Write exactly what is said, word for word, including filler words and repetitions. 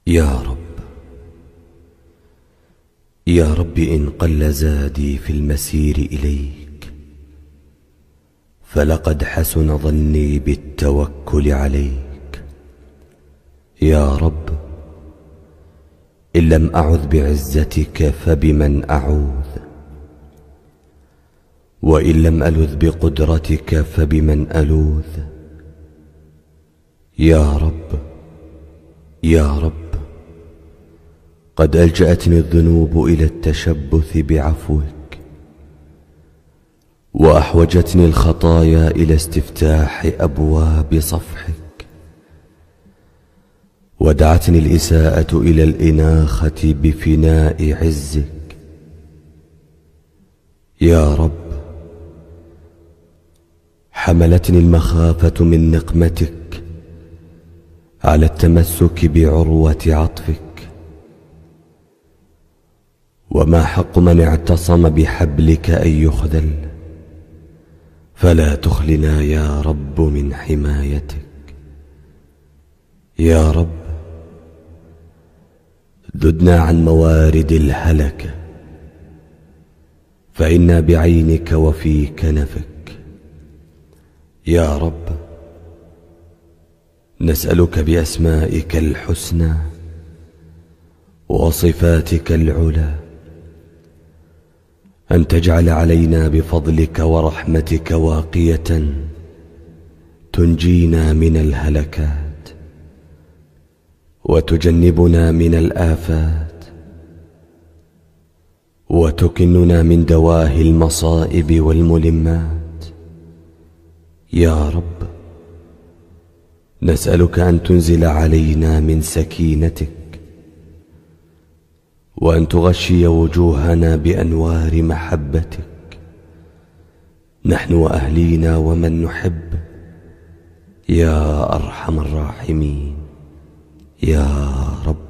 يا رب، يا رب إن قل زادي في المسير إليك، فلقد حسن ظني بالتوكل عليك. يا رب، إن لم أعذ بعزتك فبمن أعوذ، وإن لم ألذ بقدرتك فبمن ألوذ. يا رب، يا رب، قد ألجأتني الذنوب إلى التشبث بعفوك، وأحوجتني الخطايا إلى استفتاح أبواب صفحك، ودعتني الإساءة إلى الإناخة بفناء عزك. يا رب، حملتني المخافة من نقمتك على التمسك بعروة عطفك، وما حق من اعتصم بحبلك أن يخذل، فلا تخلنا يا رب من حمايتك. يا رب، ذدنا عن موارد الهلكة، فإنا بعينك وفي كنفك. يا رب، نسألك بأسمائك الحسنى وصفاتك العلى أن تجعل علينا بفضلك ورحمتك واقية تنجينا من الهلكات وتجنبنا من الآفات وتكننا من دواهي المصائب والملمات. يا رب، نسألك أن تنزل علينا من سكينتك، وأن تغشي وجوهنا بأنوار محبتك، نحن وأهلينا ومن نحب، يا أرحم الراحمين. يا رب.